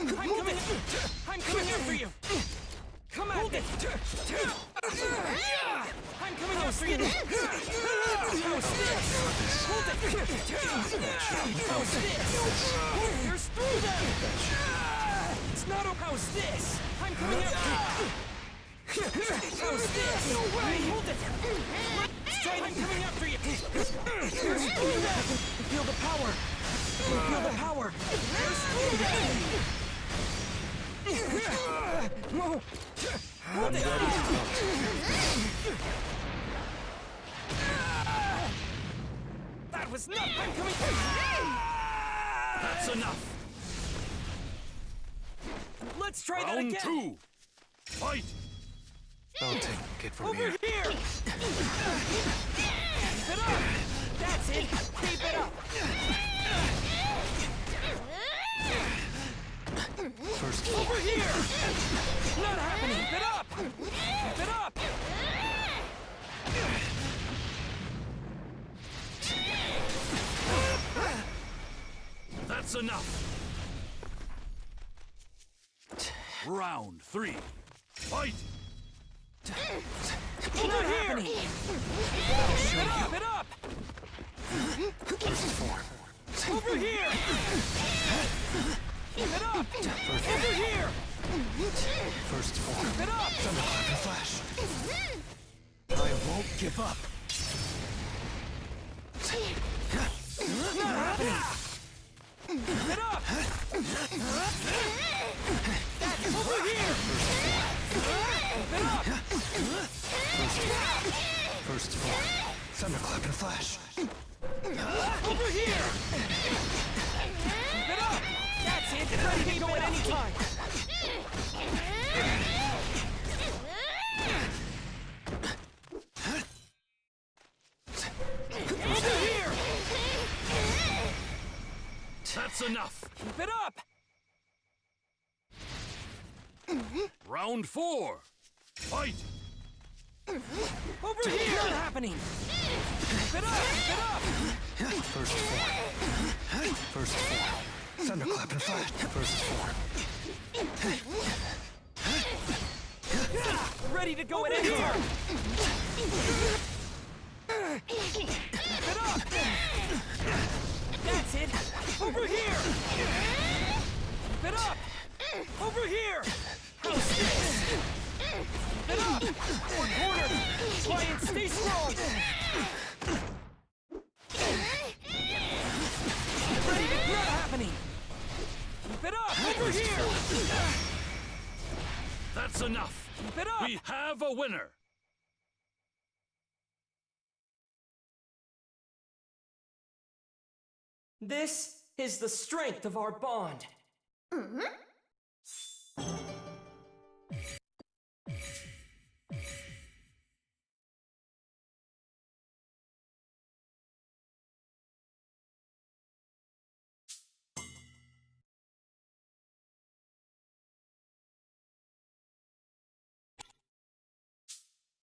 I'm coming after you! Come at me! I'm coming after you! How's this? Hold it! How's this? There's through them! It's not a how's this? I'm coming after you! How's this? No way! Hold it! I'm coming after you! There's through them! Feel the power! Feel the power! There's through them! I'm ready to hunt. That was not. I'm coming. That's enough. Let's try that Round again. 2. Fight. Don't take it from Over here. here. Keep it up. That's it. Keep it up. First Over here. Not happening. Keep it up. Keep it up. That's enough. Round 3. Fight. Over here. Keep it up. First form. Over here. Keep it up. Over here. First form. Keep it up. Thunderclap and flash. I won't give up. Not happening. Keep it up. That's over here. Keep it up. First form. Thunderclap and flash. Over here. Keep it up. That's it. Ready to go at any time. Over here. That's enough. Keep it up. Round 4. Fight. Over here. Not happening. Keep it up. Keep it up. First form. First form. Thunderclap and flash. First form. Ready to go at any time. Keep it up. That's it. Over here. Keep it up. Over here. How's this? Keep it up. We're cornered. Try and stay strong. Ready to not happening. Keep it up. Over here. That's enough. Keep it up. We have a winner. This is the strength of our bond.